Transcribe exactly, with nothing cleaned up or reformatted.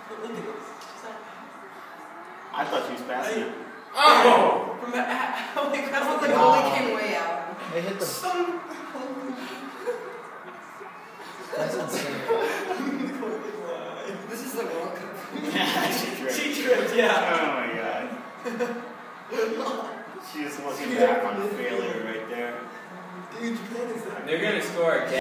Look at this. She's like, I thought she was passing it. oh! From the, oh my god, The the goalie came way out. They hit the. Son. That's insane. This is the World Cup. Yeah, she tripped. She tripped, yeah. Oh my god. She is looking back on the failure right there. Dude, Japan is that. They're gonna score again.